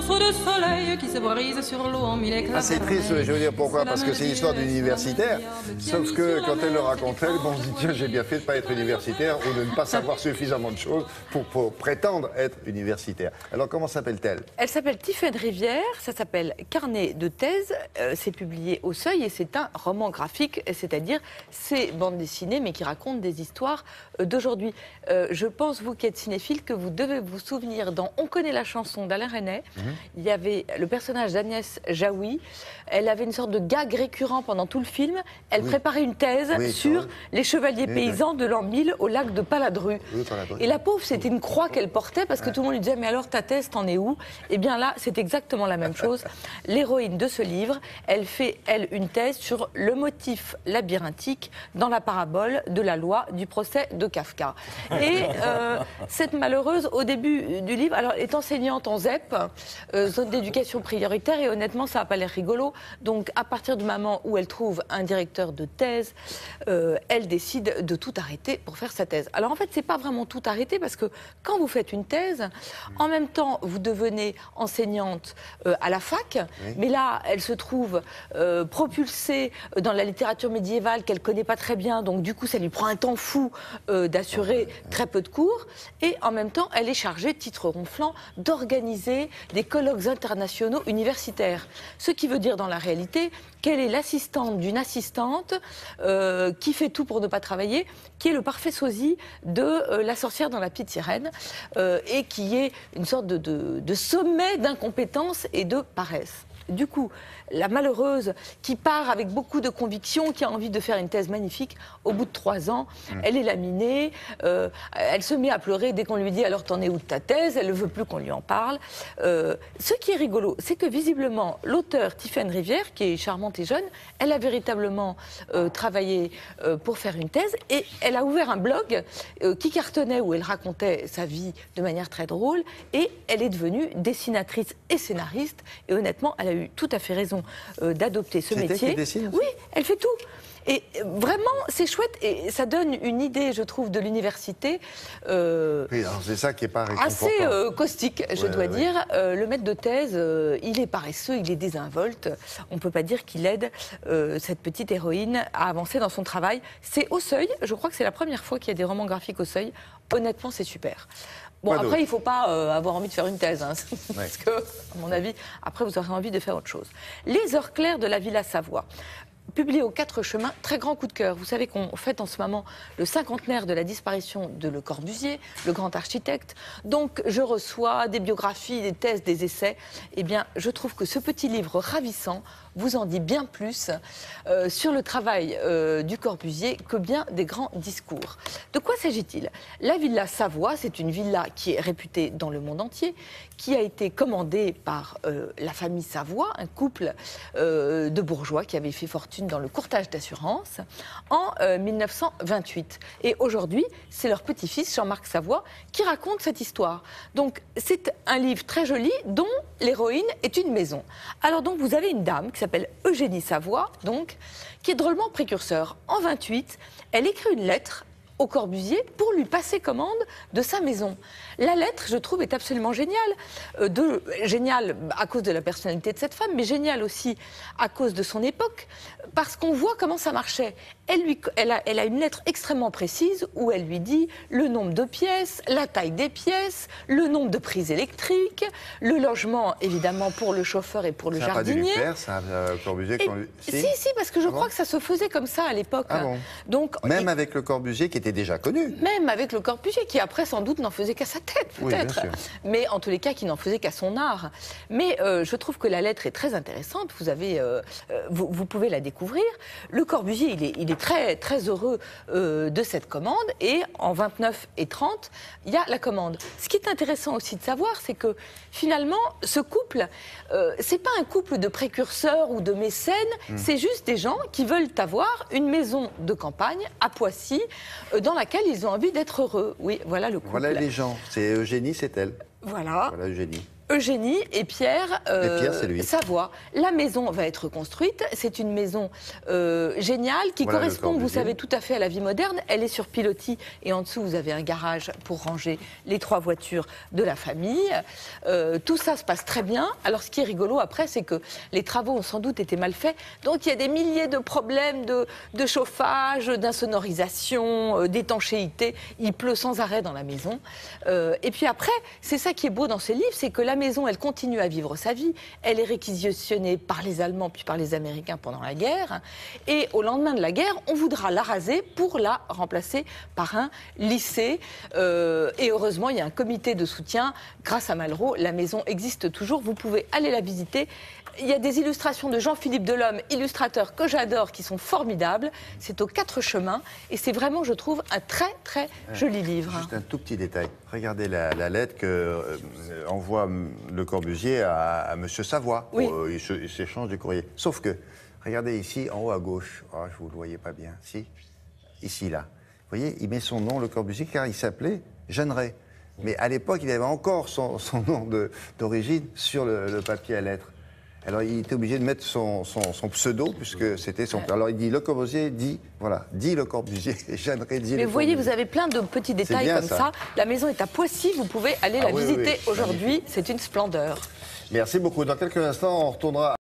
morceau de soleil qui se brise sur l'eau en mille éclats. Ah, c'est triste, je veux dire pourquoi, parce que c'est l'histoire d'universitaire. Sauf que quand elle le raconte, on se dit tiens, j'ai bien fait de ne pas être universitaire ou de ne pas savoir suffisamment de choses pour prétendre être universitaire. Alors comment s'appelle-t-elle? Elle s'appelle Tiphaine Rivière, ça s'appelle Carnet de thèse, c'est publié au Seuil et c'est un roman graphique, c'est-à-dire c'est bande dessinée mais qui raconte des histoires d'aujourd'hui. Je pense, vous qui êtes cinéphile, que vous devez vous souvenir dans On connaît la chanson d'Alain Resnais, il y avait le personnage d'Agnès Jaoui, elle avait une sorte de gag récurrent pendant tout le film, elle préparait une thèse sur les chevaliers paysans de l'an 1000 au lac de Paladru. Et la pauvre, c'était une croix qu'elle portait parce que tout le monde lui disait mais alors ta thèse, t'en es où? Et bien là, c'est exactement la même chose. L'héroïne de ce livre, elle fait, elle, une thèse sur le motif labyrinthique dans la parabole de la loi du procès de Kafka. Et cette malheureuse, au début du livre, alors est enseignante en ZEP, zone d'éducation prioritaire, et honnêtement, ça n'a pas l'air rigolo. Donc, à partir du moment où elle trouve un directeur de thèse, elle décide de tout arrêter pour faire sa thèse. Alors, en fait, c'est pas vraiment tout arrêter parce que quand vous faites une thèse, en même temps, vous devenez enseignante à la fac, mais là, elle se trouve propulsée dans la littérature médiévale qu'elle connaît pas très bien, donc du coup, ça lui prend un temps fou d'assurer très peu de cours, et en même temps, elle est chargée, titre ronflant, d'organiser des colloques internationaux universitaires. Ce qui veut dire dans la réalité qu'elle est l'assistante d'une assistante qui fait tout pour ne pas travailler, qui est le parfait sosie de La sorcière dans La petite sirène, et qui est une sorte de sommet d'incompétence et de paresse. Du coup, la malheureuse qui part avec beaucoup de conviction, qui a envie de faire une thèse magnifique, au bout de 3 ans, elle est laminée, elle se met à pleurer dès qu'on lui dit « alors t'en es où de ta thèse ?» Elle ne veut plus qu'on lui en parle. Ce qui est rigolo, c'est que visiblement, l'auteure Tiphaine Rivière, qui est charmante et jeune, elle a véritablement travaillé pour faire une thèse, et elle a ouvert un blog qui cartonnait, où elle racontait sa vie de manière très drôle, et elle est devenue dessinatrice et scénariste, et honnêtement, elle a eu tout à fait raison d'adopter ce métier. Qui dessine? Oui, elle fait tout. Et vraiment, c'est chouette et ça donne une idée, je trouve, de l'université c'est ça qui est pas réconfortant. assez caustique, je dois dire. Le maître de thèse, il est paresseux, il est désinvolte. On ne peut pas dire qu'il aide cette petite héroïne à avancer dans son travail. C'est au Seuil, je crois que c'est la première fois qu'il y a des romans graphiques au Seuil. Honnêtement, c'est super. Bon, après, il ne faut pas avoir envie de faire une thèse, hein, parce que, à mon avis, après, vous aurez envie de faire autre chose. Les heures claires de la Villa Savoie. Publié aux 4 chemins, très grand coup de cœur. Vous savez qu'on fête en ce moment le 50aire de la disparition de Le Corbusier, le grand architecte. Donc, je reçois des biographies, des thèses, des essais. Eh bien, je trouve que ce petit livre ravissant vous en dit bien plus sur le travail du Corbusier que bien des grands discours. De quoi s'agit-il? La Villa Savoie, c'est une villa qui est réputée dans le monde entier, qui a été commandée par la famille Savoie, un couple de bourgeois qui avait fait fortune dans le courtage d'assurance en 1928. Et aujourd'hui, c'est leur petit-fils, Jean-Marc Savoie, qui raconte cette histoire. Donc, c'est un livre très joli dont l'héroïne est une maison. Alors donc, vous avez une dame qui s'appelle Eugénie Savoie, donc, qui est drôlement précurseur. En 28, elle écrit une lettre au Corbusier pour lui passer commande de sa maison. La lettre, je trouve, est absolument géniale. Géniale à cause de la personnalité de cette femme, mais géniale aussi à cause de son époque, parce qu'on voit comment ça marchait. Elle a une lettre extrêmement précise où elle lui dit le nombre de pièces, la taille des pièces, le nombre de prises électriques, le logement, évidemment, pour le chauffeur et pour le jardinier. Ça n'a pas dû lui plaire, ça, Corbusier Si, parce que je crois que ça se faisait comme ça à l'époque. Ah bon. Donc, même avec le Corbusier qui était déjà connu. Même avec le Corbusier, qui après sans doute n'en faisait qu'à sa tête, peut-être. Oui, mais en tous les cas, qui n'en faisait qu'à son art. Mais je trouve que la lettre est très intéressante. Vous pouvez la découvrir. Le Corbusier, il est très, très heureux de cette commande. Et en 29 et 30, il y a la commande. Ce qui est intéressant aussi de savoir, c'est que finalement, ce couple, c'est pas un couple de précurseurs ou de mécènes. C'est juste des gens qui veulent avoir une maison de campagne à Poissy, dans laquelle ils ont envie d'être heureux. Oui, voilà le couple. Voilà les gens. C'est Eugénie, c'est elle. Voilà. Voilà Eugénie. Eugénie et Pierre, c'est lui. Savoie. La maison va être construite. C'est une maison géniale qui Voilà correspond, vous Corbusier. savez, tout à fait à la vie moderne. Elle est sur pilotis et en dessous, vous avez un garage pour ranger les 3 voitures de la famille. Tout ça se passe très bien. Alors, ce qui est rigolo après, c'est que les travaux ont sans doute été mal faits. Donc, il y a des milliers de problèmes de chauffage, d'insonorisation, d'étanchéité. Il pleut sans arrêt dans la maison. Et puis après, c'est ça qui est beau dans ce livre, c'est que la maison, elle continue à vivre sa vie. Elle est réquisitionnée par les Allemands puis par les Américains pendant la guerre. Et au lendemain de la guerre, on voudra la raser pour la remplacer par un lycée. Et heureusement, il y a un comité de soutien. Grâce à Malraux, la maison existe toujours. Vous pouvez aller la visiter. Il y a des illustrations de Jean-Philippe Delhomme, illustrateur que j'adore, qui sont formidables. C'est aux 4 chemins. Et c'est vraiment, je trouve, un très, très joli livre. Juste un tout petit détail. Regardez la lettre que envoie Le Corbusier à Monsieur Savoie. Oui. Il s'échange du courrier. Sauf que, regardez ici, en haut à gauche. Oh, je vous le voyais pas bien. Si. Ici, là. Vous voyez, il met son nom, Le Corbusier, car il s'appelait Jeanneret. Mais à l'époque, il avait encore son nom d'origine sur le papier à lettres. Alors, il était obligé de mettre son pseudo, puisque c'était son... Alors, il dit Le Corbusier, dit Le Corbusier, et Jeanneret dit Mais Le vous voyez, Corbusier. vous avez plein de petits détails bien, comme ça. ça. La maison est à Poissy, vous pouvez aller la oui, visiter oui, aujourd'hui. C'est une splendeur. Merci beaucoup. Dans quelques instants, on retournera